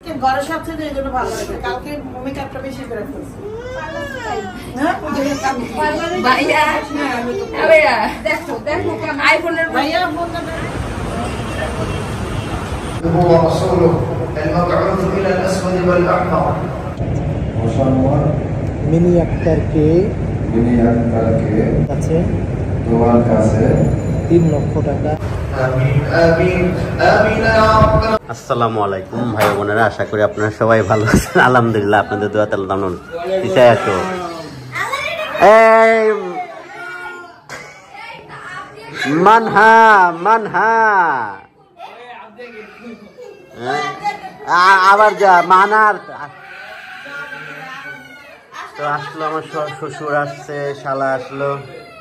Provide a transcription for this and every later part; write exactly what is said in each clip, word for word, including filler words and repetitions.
ঘরে সব ছেলে এই জন্য ভালো লাগে কালকে মেকআপটা বেশি করে ফেলছি ভাইয়া ভাইয়া দেখো দেখো আইফোনের ভাইয়া ফোন না هو رسوله المبعوث الى الاسود والاحمر মুসলমান মিনি আক্তারকে মিনি আক্তারকে কাছে তোমার কাছে তিন লক্ষ টাকা। আমিন আমিন আমিন ইয়া রাব্বানা। আসসালামু আলাইকুম ভাই বোনেরা, আশা করি আপনারা সবাই ভালো আছেন। আলহামদুলিল্লাহ, আপনাদের দোয়াতে আল্লাহ দান পিছায় আসো। এই মানহা মানহা আবার যা মানার তো আসলো আমার শ্বশুর আসছে, শালা আসলো।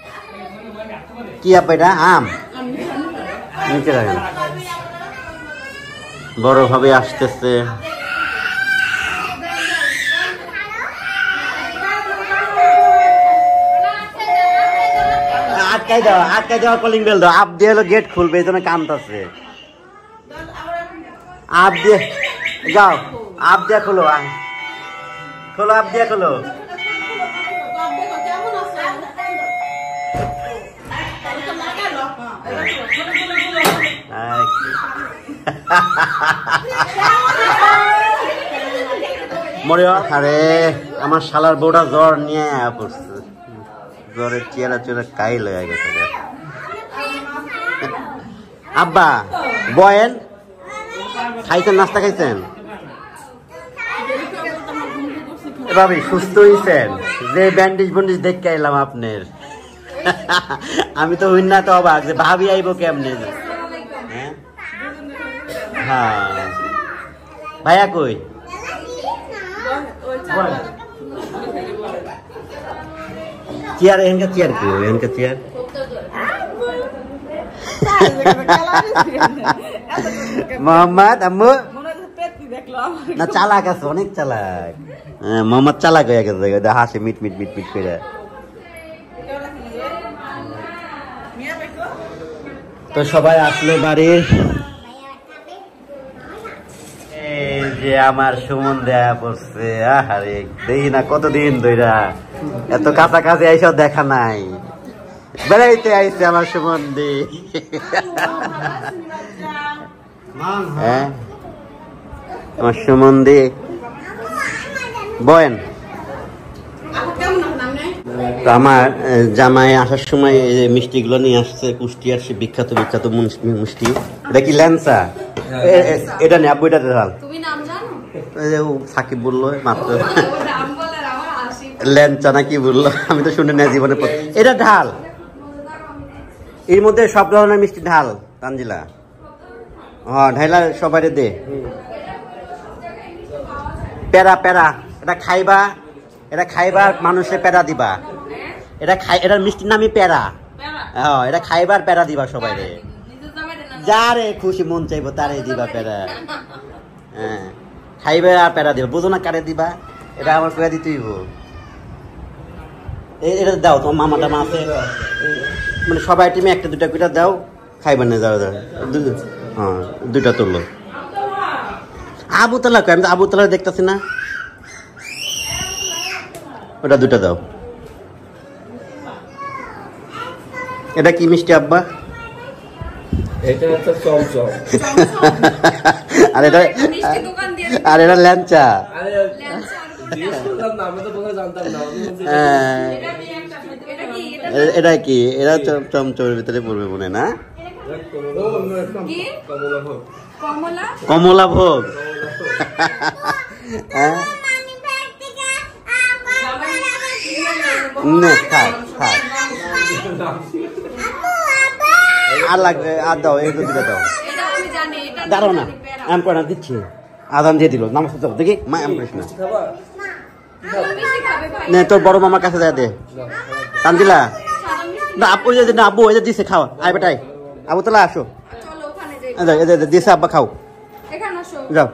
কি আপা এটা? আম নিচে রাখেন, বড় ভাবে আসতেছে। আটকাই দাও, আটকাই দাও, কলিং বেল দাও। আপ দিয়ে হলো গেট খুলবে, এই জন্য কামতাছে। আপ দিয়ে যাও, আপ দিয়ে খোলো, খোলো, আপ দিয়ে খোলো। আরে আমার শালার বউটা জ্বর নিয়ে পড়ছে, জ্বরের চেয়ারা চেয়ারা কাইল হয়ে গেছে। আব্বা বয়েন খাইছেন, নাস্তা খাইছেন? ভাবি সুস্থ হয়েছেন? যে ব্যান্ডেজ বন্ডেজ দেখে এলাম আপনার। আমি তো হইন না তো অবাক যে ভাবি আইব কেমনে। হ্যাঁ ভাইয়া কই? চেয়ার এখানকার চেয়ার কই? এখানকার চেয়ার মোহাম্মদ আম্মু না চালাক আছে, অনেক চালাক। হ্যাঁ মোহাম্মদ চালাক হয়ে গেছে, হাসে মিট মিট মিট মিট করে। তো সবাই আসলো বাড়ির। এই যে আমার সুমন দেয়া পড়ছে, আহারে দেখি না কতদিন ধইরা, এত কাছাকাছি এইসব দেখা নাই। বেড়াইতে আইছে আমার সুমন দি। হ্যাঁ আমার সুমন দি বয়েন। তো আমার জামাই আসার সময় এই মিষ্টি গুলো নিয়ে আসছে, কুষ্টিয়ার সে বিখ্যাত বিখ্যাত মিষ্টি। এটা কি ল্যাংচা? এটা নেই আব্বু, এটা ঢাল। সাকিব বললো মাত্র ল্যাংচা না কি বললো, আমি তো শুনে না জীবনে। এটা ঢাল, এর মধ্যে সব ধরনের মিষ্টি ঢাল। তানজিলা হ্যাঁ ঢাইলা সবাই দে। প্যারা প্যারা এটা খাইবা, এটা খাইবার মানুষের প্যারা দিবা। এটা খাই, এটার মিষ্টির নামই প্যারা। হ্যাঁ এটা খাইবার প্যারা দিবা সবাই রে, যারে খুশি মন চাইবো তারে দিবা প্যারা। হ্যাঁ খাইবা আর প্যারা দিবা, বুঝো না কারে দিবা, এটা আমার কয়ে দিতেই হবো। এটা দাও, তোমার মামা টামা আছে মানে সবাই টিমে একটা দুটা কুইটা দাও, খাইবেন না। যাও যাও, হ্যাঁ দুইটা তুললো। আবুতলা কই? আমি তো আবুতলা দেখতেছি না। ওটা দুটা দাও। এটা কি মিষ্টি আব্বা? এটা একটা চমচম। আর এটা আর এটা ল্যাংচা। এটা কি? এরা চমচমের ভিতরে পড়বে মনে না? কমলা ভোগ। হ্যাঁ থাক থাক, আর লাগবে, আর দাও, এই দুটো দাও। দাঁড়াও না, আমি পড়া দিচ্ছি। আদান দিয়ে দিল, নামাজ যাও দেখি। মা আমি করিস না, তোর বড় মামার কাছে যায় দে। তানজিলা না আপু না, আব্বু ওই যে দিছে, খাওয়া। আয় বেটাই আবু তালা আসো, দিছে আব্বা খাও, যাও।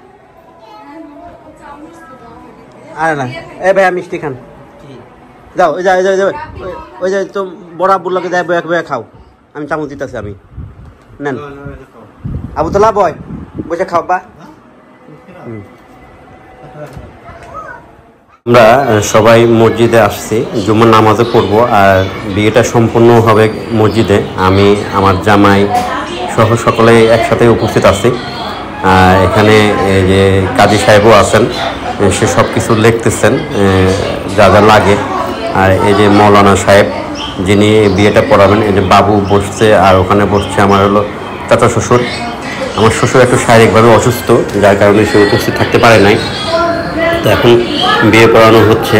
আরে না এ ভাইয়া মিষ্টি খান, যাও। ওই যা ওই যে তো বড় আব্বুর লোকে যায়, বয়া বয়া খাও। আমি চামচ দিতেছি, আমি নেন। আবু তালা বয় বসে খাও বা। আমরা সবাই মসজিদে আসছি, জুমার নামাজে পড়বো আর বিয়েটা সম্পূর্ণ হবে মসজিদে। আমি আমার জামাই সহ সকলেই একসাথে উপস্থিত আছি। এখানে এই যে কাজী সাহেবও আছেন, সে সব কিছু লিখতেছেন যা যা লাগে। আর এই যে মৌলানা সাহেব যিনি বিয়েটা পড়াবেন, এই যে বাবু বসছে আর ওখানে বসছে আমার হলো চাচা শ্বশুর। আমার শ্বশুর একটু শারীরিকভাবে অসুস্থ, যার কারণে সে উপস্থিত থাকতে পারে নাই। তো এখন বিয়ে পড়ানো হচ্ছে।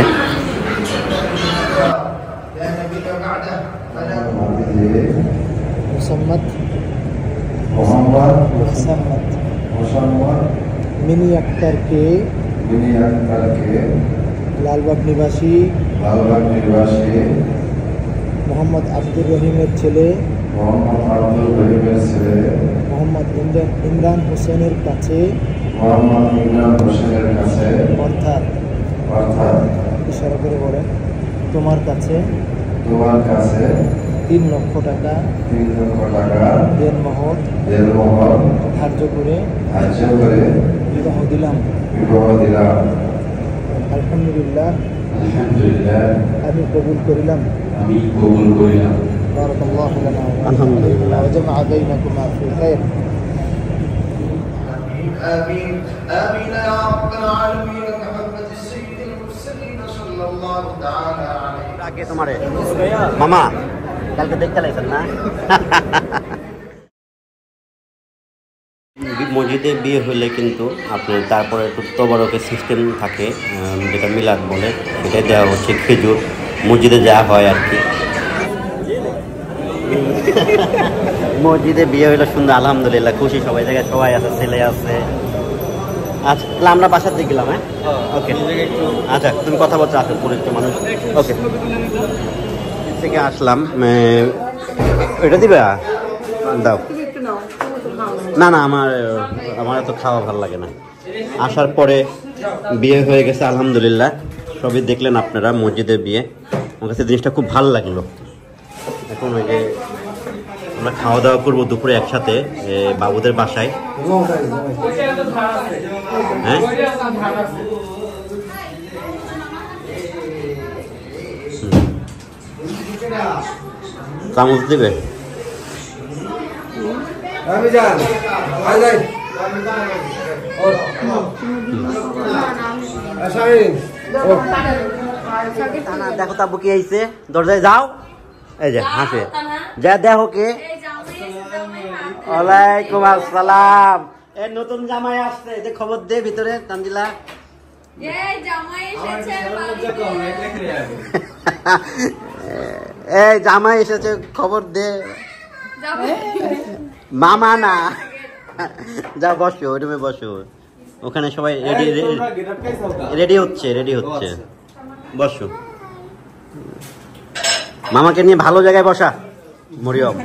মোসাম্মদ মোহাম্মদ মোসাম্মদ মোসাম্মদ মিনি আক্তারকে বিনি আক্তারকে লালবাগ নিবাসী লালবাগ নিবাসী মোহাম্মদ আব্দুর রহিমের ছেলে মোহাম্মদ আব্দুল রহিমের ছেলে মোহাম্মদ ইমরান ইমরান হোসেনের কাছে মোহাম্মদ ইমরান হোসেনের কাছে অর্থাৎ অর্থাৎ ইশারা করে বলেন তোমার কাছে তোমার কাছে তিন লক্ষ টাকা তিন লক্ষ টাকা দেনমোহর দেনমোহর ধার্য করে ধার্য করে বিবাহ দিলাম। বিবাহ দিলাম। আলহামদুলিল্লাহ আলহামদুলিল্লাহ আমি কবুল করিলাম। আমি কবুল করিলাম। বারাকাল্লাহু লানা ওয়া আলহামদুলিল্লাহ। ওয়া জামআ বাইনাকুমা ফি খাইর। آمين آمين يا رب العالمين بحرمة السيد المرسلين صلى الله تعالى عليه আগে তোমারে মামা কালকে দেখতে লাইছেন না? মসজিদে বিয়ে হলে কিন্তু আপনার তারপরে একটু তবরকের সিস্টেম থাকে, যেটা মিলাদ বলে, সেটাই দেওয়া হচ্ছে খেজুর। মসজিদে যাওয়া হয় আর কি। মসজিদে বিয়ে হইলে সুন্দর, আলহামদুলিল্লাহ খুশি, সবাই জায়গায় সবাই আছে, ছেলে আছে। আচ্ছা তাহলে আমরা বাসার দিকে গেলাম। হ্যাঁ ওকে, আচ্ছা তুমি কথা বলছো, আসো পরিচিত মানুষ। ওকে থেকে আসলাম। এটা দিবে দাও। না না আমার আমার এত খাওয়া ভালো লাগে না। আসার পরে বিয়ে হয়ে গেছে আলহামদুলিল্লাহ, সবই দেখলেন আপনারা মসজিদের বিয়ে। আমার কাছে জিনিসটা খুব ভালো লাগলো। এখন ওই যে আমরা খাওয়া দাওয়া করবো দুপুরে একসাথে বাবুদের বাসায়। হ্যাঁ চামচ দিবে? দেখো তাবু কি আইছে, দরজায় যাও। এই যে হাসে, যা দেখো কে। ওয়ালাইকুম আসসালাম। এই নতুন জামাই আসছে, যে খবর দে ভিতরে তানজিলা। এই জামাই এসেছে, খবর দে। মামা না, যা বসো, ওই রুমে বসো। ওখানে সবাই রেডি রেডি হচ্ছে রেডি হচ্ছে বসো। মামাকে নিয়ে ভালো জায়গায় বসা মরিয়ম।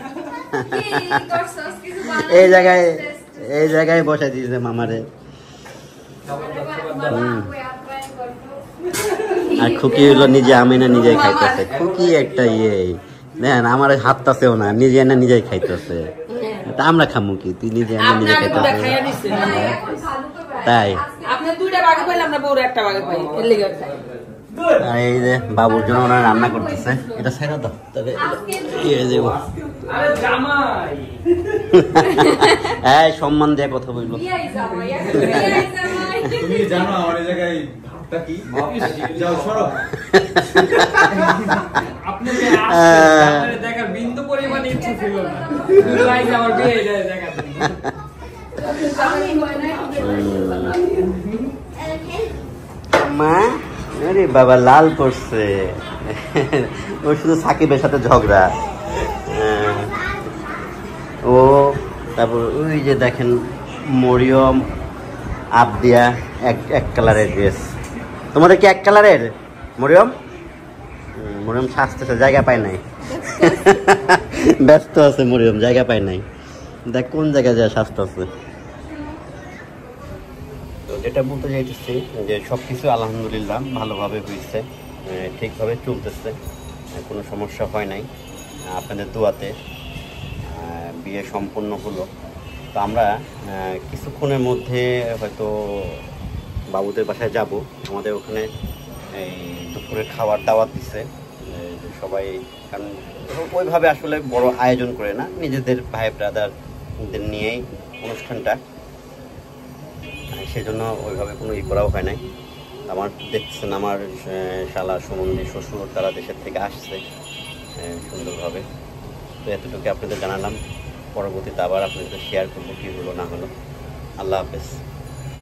এই জায়গায় এই জায়গায় বসাই দিয়েছে মামারে। আর খুকি হলো নিজে, আমি না নিজেই খাইতেছে। খুকি একটা ইয়ে দেখেন, আমার হাতটাছেও না, নিজে না নিজেই খাইতেছে। তা আমরা খামু কি, তুই নিজে না নিজে খাইতেছে। তাই এই যে বাবুর জন্য ওরা রান্না করতেছে, এটা ছেড়ে দাও তবে এই সম্মান দিয়ে কথা বলবো। তুমি জানো আমার এই জায়গায় ভাবটা কি? যাও সরো। আপনি দেখার বিন্দু পরিমাণ ইচ্ছা ছিল না, গাইস আমার বিয়ে এটা দেখা। মা আরে বাবা লাল পড়ছে, ও শুধু সাকিবের সাথে ঝগড়া। ও তারপর ওই যে দেখেন মরিয়ম আবদিয়া এক এক কালারের ড্রেস। তোমাদের কি এক কালারের মরিয়ম? মরিয়ম সাজতেছে, জায়গা পায় নাই, ব্যস্ত আছে মরিয়ম, জায়গা পায় নাই। দেখ কোন জায়গায় যায় সাজতেছে। যেটা বলতে চাইতেছি যে সব কিছু আলহামদুলিল্লাহ ভালোভাবে হয়েছে, ঠিকভাবে চলতেছে, কোনো সমস্যা হয় নাই। আপনাদের দোয়াতে বিয়ে সম্পূর্ণ হলো। তো আমরা কিছুক্ষণের মধ্যে হয়তো বাবুদের বাসায় যাব। আমাদের ওখানে এই দুপুরে খাওয়ার দাওয়াত দিচ্ছে সবাই, কারণ ওইভাবে আসলে বড় আয়োজন করে না, নিজেদের ভাই ব্রাদারদের নিয়েই অনুষ্ঠানটা, সেজন্য ওইভাবে কোনো ই করাও হয় নাই। আমার দেখছেন আমার শালা সুমন্দি শ্বশুর তারা দেশের থেকে আসছে সুন্দরভাবে। তো এতটুকু আপনাদের জানালাম, পরবর্তীতে আবার আপনাদের শেয়ার করবো কী হলো না হলো। আল্লাহ হাফেজ।